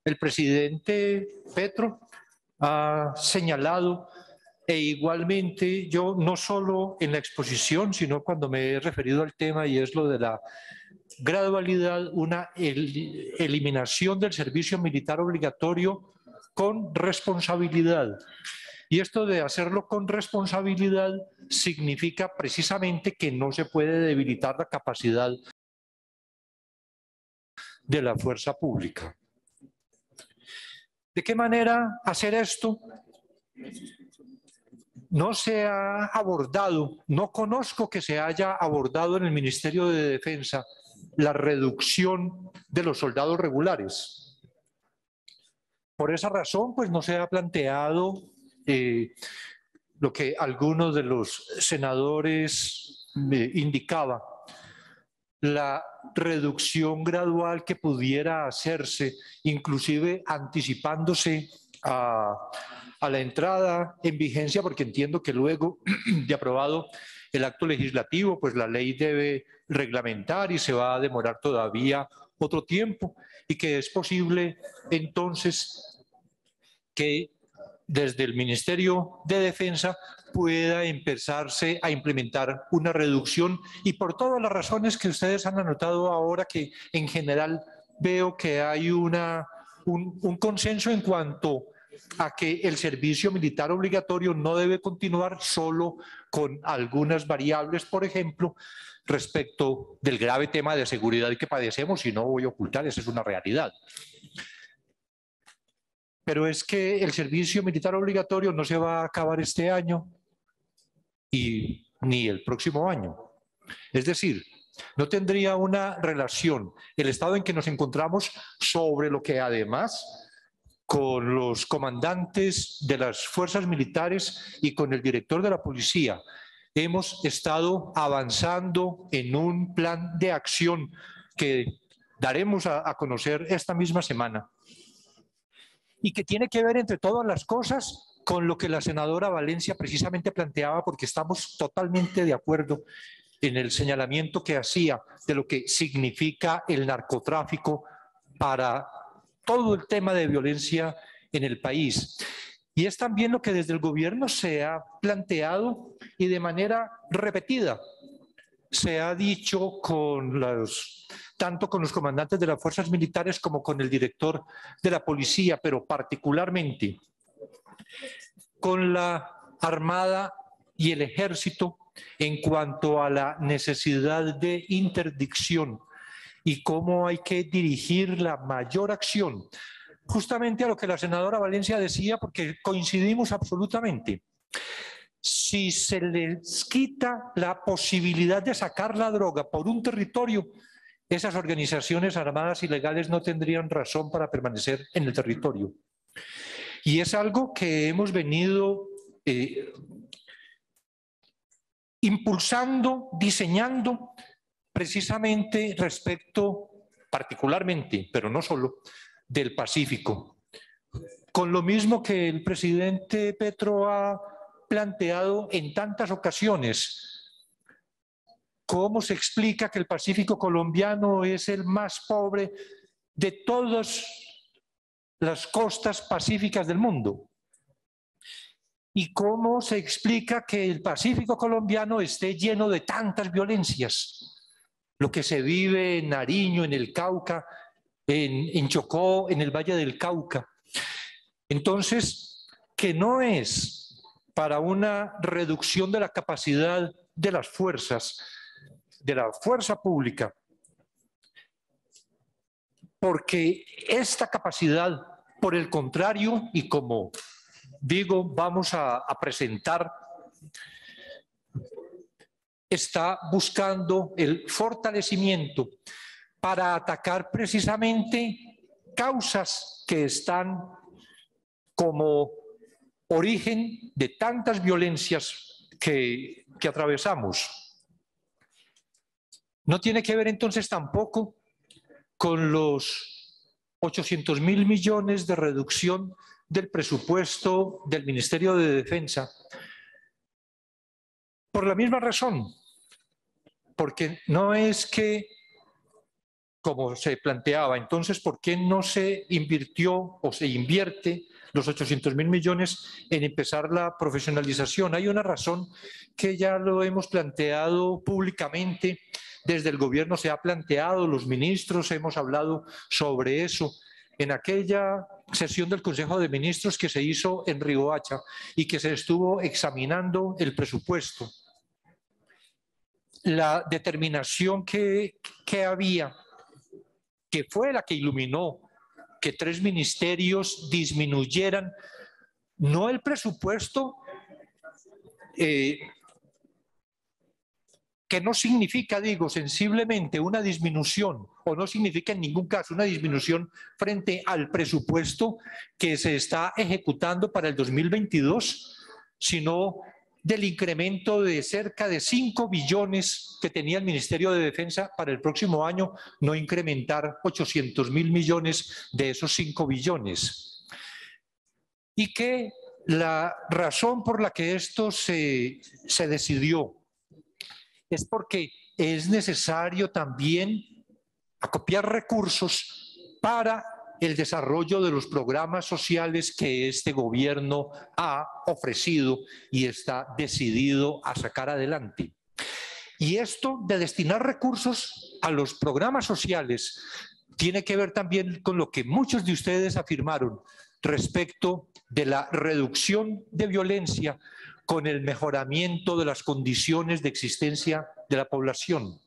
el presidente Petro ha señalado, e igualmente yo no solo en la exposición, sino cuando me he referido al tema, y es lo de la gradualidad, una eliminación del servicio militar obligatorio con responsabilidad. Y esto de hacerlo con responsabilidad significa precisamente que no se puede debilitar la capacidad de la fuerza pública. ¿De qué manera hacer esto? No se ha abordado, no conozco que se haya abordado en el Ministerio de Defensa la reducción de los soldados regulares. Por esa razón, pues no se ha planteado lo que algunos de los senadores indicaban, la reducción gradual que pudiera hacerse, inclusive anticipándose a la entrada en vigencia, porque entiendo que luego de aprobado el acto legislativo, pues la ley debe reglamentar y se va a demorar todavía otro tiempo, y que es posible entonces que desde el Ministerio de Defensa pueda empezarse a implementar una reducción, y por todas las razones que ustedes han anotado ahora, que en general veo que hay un consenso en cuanto a que el servicio militar obligatorio no debe continuar, solo con algunas variables, por ejemplo, respecto del grave tema de seguridad que padecemos, y no voy a ocultar, esa es una realidad. Pero es que el servicio militar obligatorio no se va a acabar este año y ni el próximo año. Es decir, no tendría una relación el estado en que nos encontramos, sobre lo que además con los comandantes de las fuerzas militares y con el director de la policía hemos estado avanzando en un plan de acción que daremos a conocer esta misma semana, y que tiene que ver, entre todas las cosas, con lo que la senadora Valencia precisamente planteaba, porque estamos totalmente de acuerdo en el señalamiento que hacía de lo que significa el narcotráfico para todo el tema de violencia en el país. Y es también lo que desde el gobierno se ha planteado, y de manera repetida se ha dicho tanto con los comandantes de las fuerzas militares como con el director de la policía, pero particularmente con la Armada y el Ejército, en cuanto a la necesidad de interdicción y cómo hay que dirigir la mayor acción. Justamente a lo que la senadora Valencia decía, porque coincidimos absolutamente. Si se les quita la posibilidad de sacar la droga por un territorio, esas organizaciones armadas ilegales no tendrían razón para permanecer en el territorio. Y es algo que hemos venido impulsando, diseñando, precisamente respecto, particularmente, pero no solo, del Pacífico. Con lo mismo que el presidente Petro ha planteado en tantas ocasiones, ¿cómo se explica que el Pacífico colombiano es el más pobre de todas las costas pacíficas del mundo? ¿Y cómo se explica que el Pacífico colombiano esté lleno de tantas violencias? Lo que se vive en Nariño, en el Cauca, en Chocó, en el Valle del Cauca. Entonces, que no es para una reducción de la capacidad de las fuerzas, de la fuerza pública, porque esta capacidad, por el contrario, y como digo, vamos a presentar, está buscando el fortalecimiento para atacar precisamente causas que están como origen de tantas violencias que atravesamos. No tiene que ver entonces tampoco con los 800.000 millones de reducción del presupuesto del Ministerio de Defensa, por la misma razón, porque no es que como se planteaba. Entonces, ¿por qué no se invirtió o se invierte los 800.000 millones en empezar la profesionalización? Hay una razón que ya lo hemos planteado públicamente, desde el gobierno se ha planteado, los ministros hemos hablado sobre eso. En aquella sesión del Consejo de Ministros que se hizo en Riohacha y que se estuvo examinando el presupuesto, la determinación que había, que fue la que iluminó que 3 ministerios disminuyeran, no el presupuesto, que no significa, digo, sensiblemente una disminución, o no significa en ningún caso una disminución frente al presupuesto que se está ejecutando para el 2022, sino del incremento de cerca de 5 billones que tenía el Ministerio de Defensa para el próximo año, no incrementar 800.000 millones de esos 5 billones. Y que la razón por la que esto se decidió es porque es necesario también acopiar recursos para el desarrollo de los programas sociales que este gobierno ha ofrecido y está decidido a sacar adelante. Y esto de destinar recursos a los programas sociales tiene que ver también con lo que muchos de ustedes afirmaron respecto de la reducción de violencia con el mejoramiento de las condiciones de existencia de la población.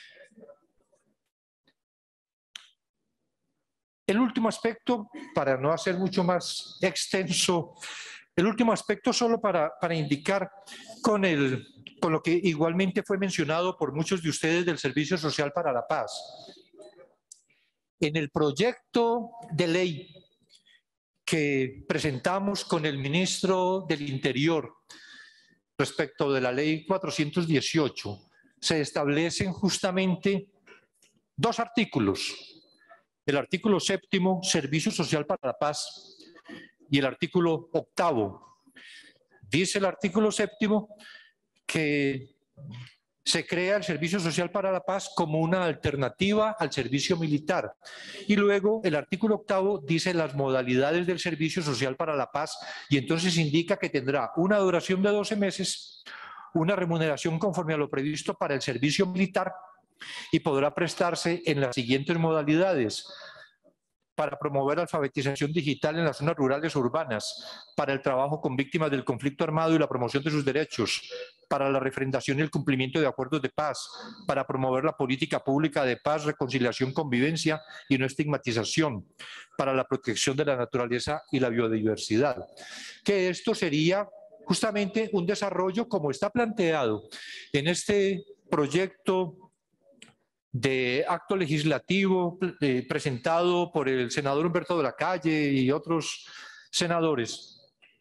El último aspecto, para no hacer mucho más extenso, el último aspecto solo para indicar con lo que igualmente fue mencionado por muchos de ustedes del Servicio Social para la Paz. En el proyecto de ley que presentamos con el ministro del Interior respecto de la ley 418, se establecen justamente 2 artículos. El artículo 7º, Servicio Social para la Paz, y el artículo 8º. Dice el artículo 7º que se crea el Servicio Social para la Paz como una alternativa al servicio militar. Y luego el artículo 8º dice las modalidades del Servicio Social para la Paz y entonces indica que tendrá una duración de 12 meses, una remuneración conforme a lo previsto para el servicio militar y podrá prestarse en las siguientes modalidades: para promover alfabetización digital en las zonas rurales o urbanas, para el trabajo con víctimas del conflicto armado y la promoción de sus derechos, para la refrendación y el cumplimiento de acuerdos de paz, para promover la política pública de paz, reconciliación, convivencia y no estigmatización, para la protección de la naturaleza y la biodiversidad. Que esto sería justamente un desarrollo como está planteado en este proyecto de acto legislativo presentado por el senador Humberto de la Calle y otros senadores.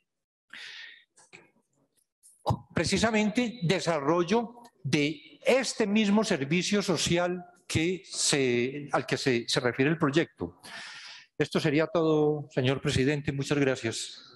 Precisamente desarrollo de este mismo servicio social al que se refiere el proyecto. Esto sería todo, señor presidente. Muchas gracias.